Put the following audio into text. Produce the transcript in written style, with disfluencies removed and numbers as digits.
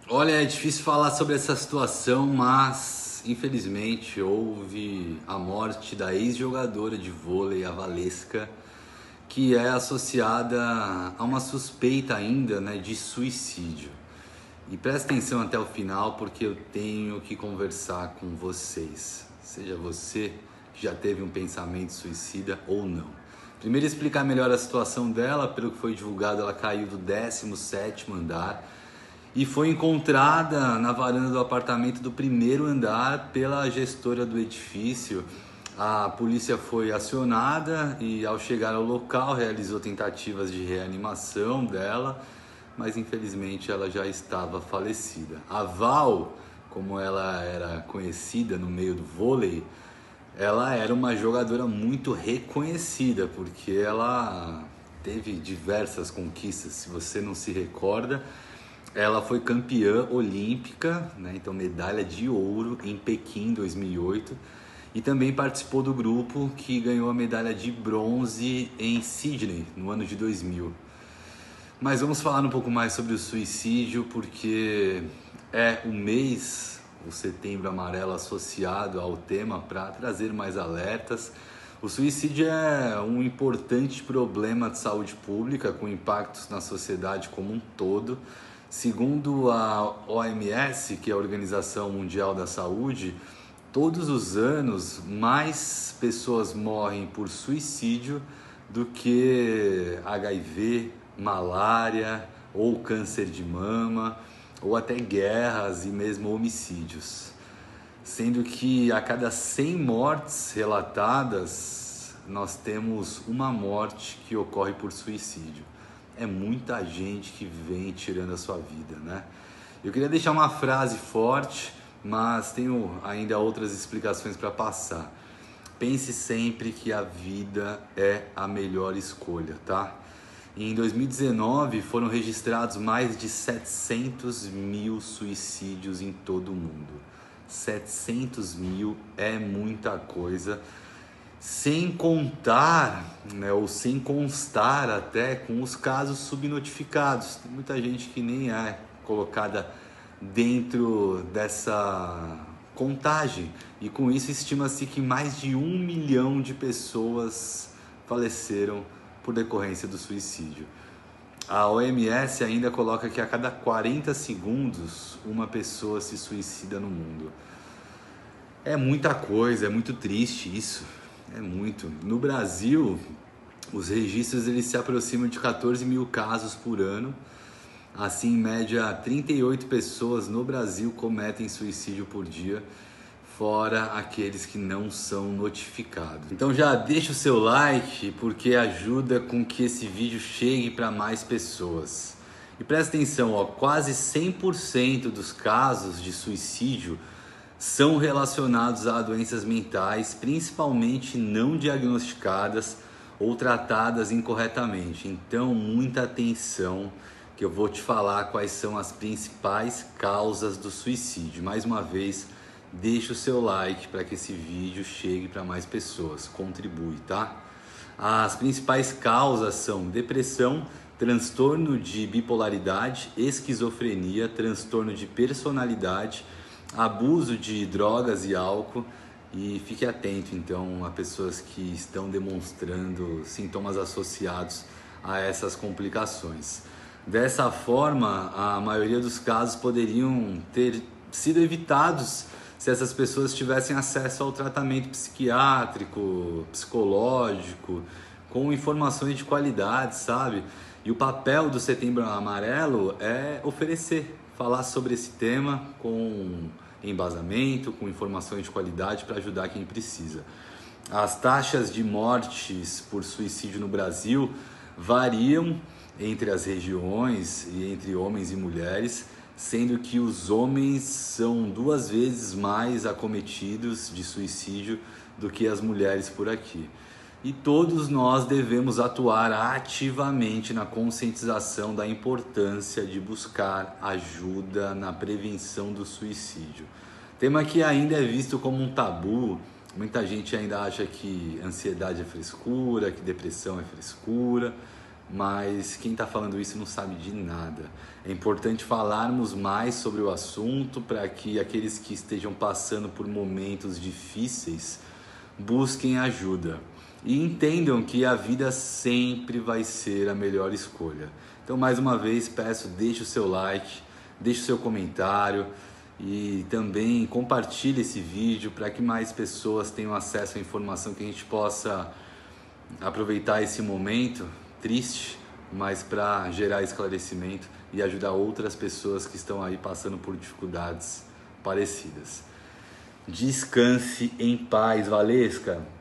Olha, é difícil falar sobre essa situação, mas infelizmente houve a morte da ex-jogadora de vôlei, a Valesca, que é associada a uma suspeita ainda, né, de suicídio. E presta atenção até o final porque eu tenho que conversar com vocês, seja você que já teve um pensamento suicida ou não. Primeiro explicar melhor a situação dela. Pelo que foi divulgado, ela caiu do 17º andar e foi encontrada na varanda do apartamento do primeiro andar pela gestora do edifício. A polícia foi acionada e, ao chegar ao local, realizou tentativas de reanimação dela, mas infelizmente ela já estava falecida. A Val, como ela era conhecida no meio do vôlei, ela era uma jogadora muito reconhecida, porque ela teve diversas conquistas. Se você não se recorda, ela foi campeã olímpica, né? Então medalha de ouro em Pequim 2008, e também participou do grupo que ganhou a medalha de bronze em Sydney no ano de 2000. Mas vamos falar um pouco mais sobre o suicídio, porque é o mês, o Setembro Amarelo, associado ao tema para trazer mais alertas. O suicídio é um importante problema de saúde pública com impactos na sociedade como um todo. Segundo a OMS, que é a Organização Mundial da Saúde, todos os anos mais pessoas morrem por suicídio do que HIV, malária ou câncer de mama, ou até guerras e mesmo homicídios. Sendo que a cada 100 mortes relatadas, nós temos uma morte que ocorre por suicídio. É muita gente que vem tirando a sua vida, né? Eu queria deixar uma frase forte, mas tenho ainda outras explicações para passar. Pense sempre que a vida é a melhor escolha, tá? Em 2019 foram registrados mais de 700 mil suicídios em todo o mundo. 700 mil é muita coisa, sem contar, né, ou sem constar até com os casos subnotificados. Tem muita gente que nem é colocada dentro dessa contagem, e com isso estima-se que mais de 1 milhão de pessoas faleceram por decorrência do suicídio. A OMS ainda coloca que a cada 40 segundos uma pessoa se suicida no mundo. É muita coisa, é muito triste isso, é muito. No Brasil, os registros eles se aproximam de 14 mil casos por ano. Assim, em média, 38 pessoas no Brasil cometem suicídio por dia, fora aqueles que não são notificados. Então já deixa o seu like, porque ajuda com que esse vídeo chegue para mais pessoas. E presta atenção, ó, quase 100% dos casos de suicídio são relacionados a doenças mentais, principalmente não diagnosticadas ou tratadas incorretamente. Então, muita atenção, que eu vou te falar quais são as principais causas do suicídio. Mais uma vez, deixa o seu like para que esse vídeo chegue para mais pessoas, contribui, tá? As principais causas são depressão, transtorno de bipolaridade, esquizofrenia, transtorno de personalidade, abuso de drogas e álcool. E fique atento então a pessoas que estão demonstrando sintomas associados a essas complicações. Dessa forma, a maioria dos casos poderiam ter sido evitados se essas pessoas tivessem acesso ao tratamento psiquiátrico, psicológico, com informações de qualidade, sabe? E o papel do Setembro Amarelo é oferecer, falar sobre esse tema com embasamento, com informações de qualidade para ajudar quem precisa. As taxas de mortes por suicídio no Brasil variam entre as regiões e entre homens e mulheres, sendo que os homens são 2 vezes mais acometidos de suicídio do que as mulheres por aqui. E todos nós devemos atuar ativamente na conscientização da importância de buscar ajuda na prevenção do suicídio. Tema que ainda é visto como um tabu. Muita gente ainda acha que ansiedade é frescura, que depressão é frescura, mas quem está falando isso não sabe de nada. É importante falarmos mais sobre o assunto para que aqueles que estejam passando por momentos difíceis busquem ajuda e entendam que a vida sempre vai ser a melhor escolha. Então, mais uma vez, peço, deixe o seu like, deixe o seu comentário e também compartilhe esse vídeo para que mais pessoas tenham acesso à informação, que a gente possa aproveitar esse momento triste, mas para gerar esclarecimento e ajudar outras pessoas que estão aí passando por dificuldades parecidas. Descanse em paz, Valesca.